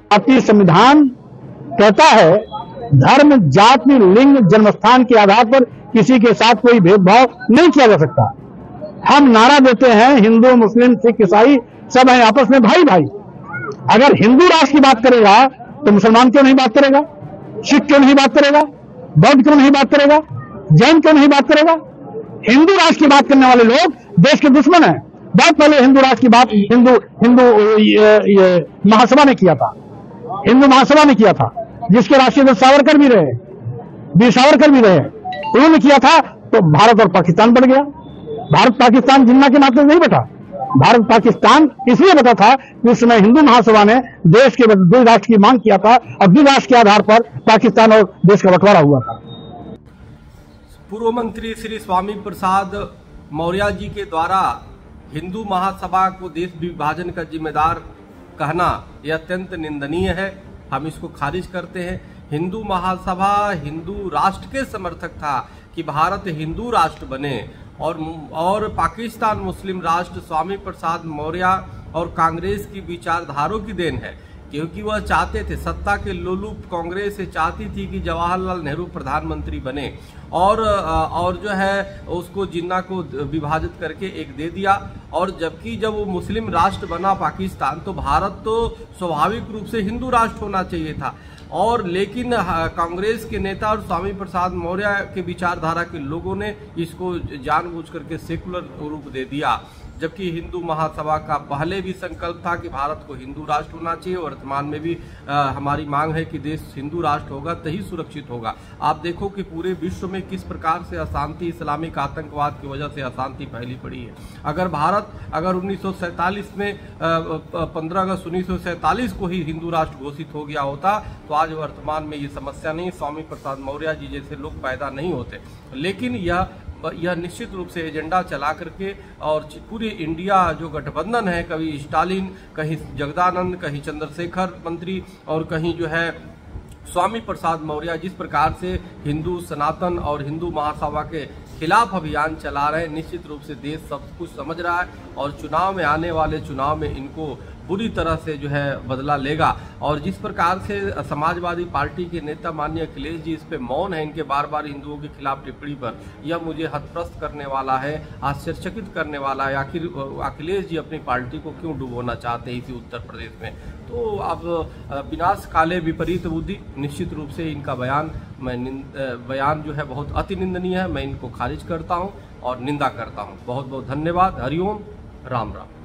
भारतीय संविधान कहता है धर्म, जाति, लिंग, जन्मस्थान के आधार पर किसी के साथ कोई भेदभाव नहीं किया जा सकता। हम नारा देते हैं हिंदू, मुस्लिम, सिख, ईसाई सब हैं आपस में भाई भाई। अगर हिंदू राष्ट्र की बात करेगा तो मुसलमान क्यों नहीं बात करेगा? सिख क्यों नहीं बात करेगा? बौद्ध क्यों नहीं बात करेगा? जैन क्यों नहीं बात करेगा? हिंदू राष्ट्र की बात करने वाले लोग देश के दुश्मन हैं। बहुत पहले हिंदू राष्ट्र की बात हिंदू महासभा ने किया था, हिंदू महासभा ने किया था, जिसके राष्ट्रीय अध्यक्ष सावरकर भी रहे, वीर सावरकर भी रहे। उन्होंने किया था तो भारत और पाकिस्तान बढ़ गया। भारत पाकिस्तान जिन्ना के नाते नहीं बटा, भारत पाकिस्तान इसलिए बता था कि उस समय हिंदू महासभा ने देश के द्वि राष्ट्र की मांग किया था और द्वि राष्ट्र के आधार पर पाकिस्तान और देश का बंटवारा हुआ था। पूर्व मंत्री श्री स्वामी प्रसाद मौर्य जी के द्वारा हिंदू महासभा को देश विभाजन का जिम्मेदार कहना यह अत्यंत निंदनीय है। हम इसको खारिज करते हैं। हिंदू महासभा हिंदू राष्ट्र के समर्थक था कि भारत हिंदू राष्ट्र बने और पाकिस्तान मुस्लिम राष्ट्र स्वामी प्रसाद मौर्य और कांग्रेस की विचारधारों की देन है, क्योंकि वह चाहते थे, सत्ता के लोलुप कांग्रेस से चाहती थी कि जवाहरलाल नेहरू प्रधानमंत्री बने और जो है उसको जिन्ना को विभाजित करके एक दे दिया। और जबकि जब वो मुस्लिम राष्ट्र बना पाकिस्तान तो भारत तो स्वाभाविक रूप से हिंदू राष्ट्र होना चाहिए था। और लेकिन कांग्रेस के नेता और स्वामी प्रसाद मौर्य के विचारधारा के लोगों ने इसको जानबूझ करके सेकुलर रूप दे दिया, जबकि हिंदू महासभा का पहले भी संकल्प था कि भारत को हिंदू राष्ट्र होना चाहिए। वर्तमान में भी हमारी मांग है कि देश हिंदू राष्ट्र होगा तभी सुरक्षित होगा। आप देखो कि पूरे विश्व में किस प्रकार से अशांति, इस्लामिक आतंकवाद की वजह से अशांति फैली पड़ी है। अगर 1947 में 15 अगस्त 1947 को ही हिंदू राष्ट्र घोषित हो गया होता तो आज वर्तमान में ये समस्या नहीं, स्वामी प्रसाद मौर्य जी जैसे लोग पैदा नहीं होते। लेकिन यह निश्चित रूप से एजेंडा चला करके और पूरे इंडिया जो गठबंधन है, कभी स्टालिन, कहीं जगदानंद, कहीं चंद्रशेखर मंत्री और कहीं जो है स्वामी प्रसाद मौर्य, जिस प्रकार से हिंदू सनातन और हिंदू महासभा के खिलाफ अभियान चला रहे हैं, निश्चित रूप से देश सब कुछ समझ रहा है और चुनाव में आने वाले चुनाव में इनको बुरी तरह से जो है बदला लेगा। और जिस प्रकार से समाजवादी पार्टी के नेता माननीय अखिलेश जी इस पे मौन है, इनके बार बार हिंदुओं के खिलाफ टिप्पणी पर, यह मुझे हतप्रस्त करने वाला है, आश्चर्यचकित करने वाला है। आखिर अखिलेश जी अपनी पार्टी को क्यों डुबोना चाहते हैं इसी उत्तर प्रदेश में? तो अब विनाश काले विपरीत बुद्धि, निश्चित रूप से इनका बयान जो है बहुत अति निंदनीय है। मैं इनको खारिज करता हूँ और निंदा करता हूँ। बहुत बहुत धन्यवाद। हरिओम, राम राम।